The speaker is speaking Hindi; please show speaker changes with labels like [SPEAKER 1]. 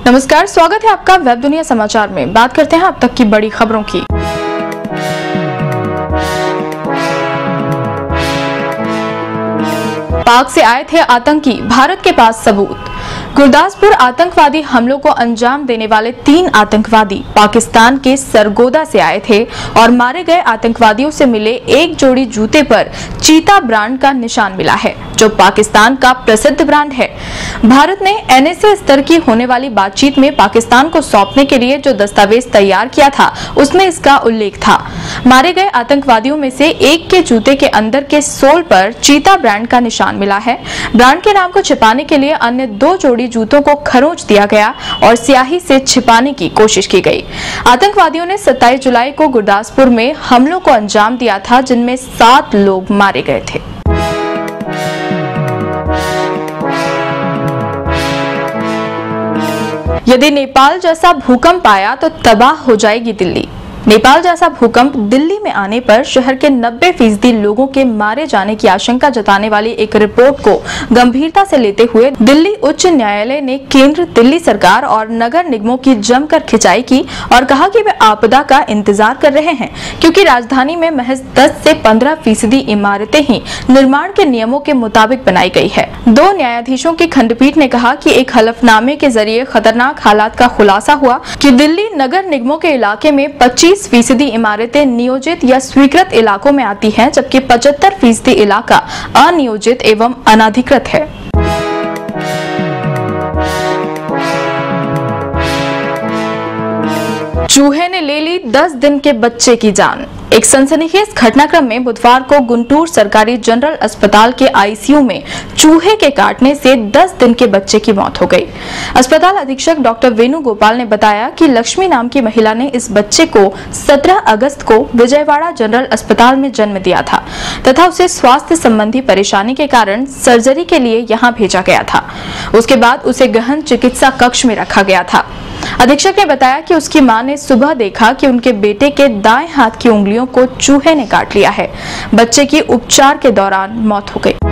[SPEAKER 1] नमस्कार, स्वागत है आपका वेब दुनिया समाचार में। बात करते हैं अब तक की बड़ी खबरों की। पाक से आए थे आतंकी, भारत के पास सबूत। गुरदासपुर आतंकवादी हमलों को अंजाम देने वाले 3 आतंकवादी पाकिस्तान के सरगोदा से आए थे और मारे गए आतंकवादियों से मिले एक जोड़ी जूते पर चीता ब्रांड का निशान मिला है, जो पाकिस्तान का प्रसिद्ध ब्रांड है। भारत ने एनएसए स्तर की होने वाली बातचीत में पाकिस्तान को सौंपने के लिए जो दस्तावेज तैयार किया था, उसमें इसका उल्लेख था। मारे गए आतंकवादियों में से एक के जूते के अंदर के सोल पर चीता ब्रांड का निशान मिला है। ब्रांड के नाम को छिपाने के लिए अन्य 2 जोड़ी जूतों को खरोंच दिया गया और स्याही से छिपाने की कोशिश की गई। आतंकवादियों ने 27 जुलाई को गुरदासपुर में हमलों को अंजाम दिया था, जिनमें 7 लोग मारे गए थे। यदि नेपाल जैसा भूकंप आया तो तबाह हो जाएगी दिल्ली। नेपाल जैसा भूकंप दिल्ली में आने पर शहर के 90% लोगों के मारे जाने की आशंका जताने वाली एक रिपोर्ट को गंभीरता से लेते हुए दिल्ली उच्च न्यायालय ने केंद्र, दिल्ली सरकार और नगर निगमों की जमकर खिंचाई की और कहा कि वे आपदा का इंतजार कर रहे हैं, क्योंकि राजधानी में महज 10 से 15% इमारतें ही निर्माण के नियमों के मुताबिक बनाई गई है। 2 न्यायाधीशों की खंडपीठ ने कहा कि एक हलफनामे के जरिए खतरनाक हालात का खुलासा हुआ कि दिल्ली नगर निगमों के इलाके में 25% इमारतें नियोजित या स्वीकृत इलाकों में आती हैं, जबकि 75% इलाका अनियोजित एवं अनाधिकृत है। चूहे ने ले ली 10 दिन के बच्चे की जान। एक सनसनीखेज घटनाक्रम में बुधवार को गुंटूर सरकारी जनरल अस्पताल के आईसीयू में चूहे के काटने से 10 दिन के बच्चे की मौत हो गई। अस्पताल अधीक्षक डॉक्टर वेणुगोपाल ने बताया कि लक्ष्मी नाम की महिला ने इस बच्चे को 17 अगस्त को विजयवाड़ा जनरल अस्पताल में जन्म दिया था तथा उसे स्वास्थ्य संबंधी परेशानी के कारण सर्जरी के लिए यहां भेजा गया था। उसके बाद उसे गहन चिकित्सा कक्ष में रखा गया था। अधीक्षक ने बताया कि उसकी मां ने सुबह देखा कि उनके बेटे के दाएं हाथ की उंगलियों को चूहे ने काट लिया है। बच्चे की उपचार के दौरान मौत हो गई।